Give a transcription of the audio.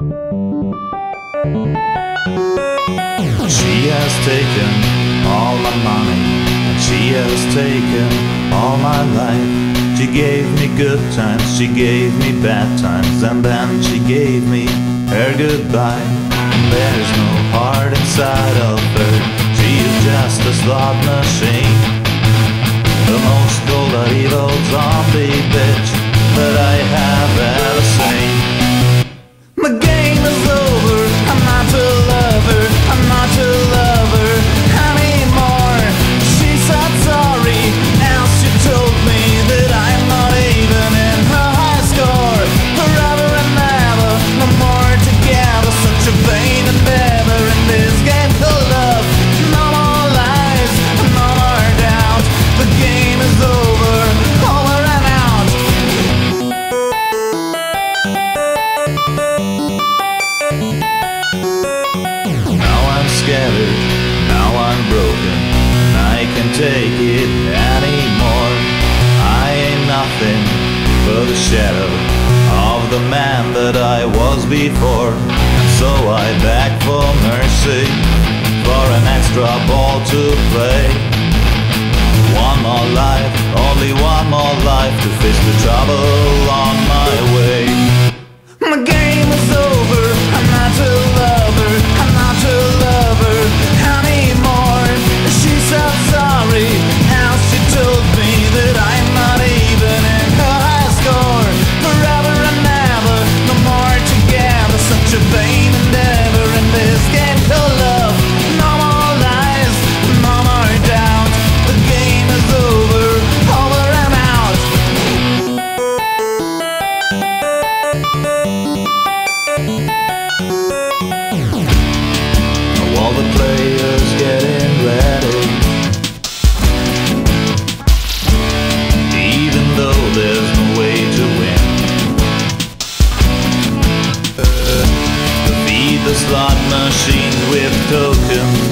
She has taken all my money, and she has taken all my life. She gave me good times, she gave me bad times, and then she gave me her goodbye. There's no heart inside of her, she is just a slot machine. The most cold evil zombie bitch that I have ever seen. My game is over, I'm not to love her, I'm not to love her anymore. She said sorry, and she told me that I'm not even in her high score. Forever and ever, no more together, such a vain endeavor in this game called love. No more lies, no more doubt, the game is over and out. Now I'm scattered, now I'm broken, I can't take it anymore. I ain't nothing but a shadow of the man that I was before. And so I beg for mercy, for an extra ball to play. One more life, only one more life to face the trouble on my way. My game is over, I'm not to love her, I'm not to love her anymore. She said sorry, and she told me that I'm not even in her high score. Forever and ever, no more together, such a vain endeavor in this game called love. No more lies, no more doubt, the game is over and out. All the players getting ready, even though there's no way to win. Feed the slot machines with tokens,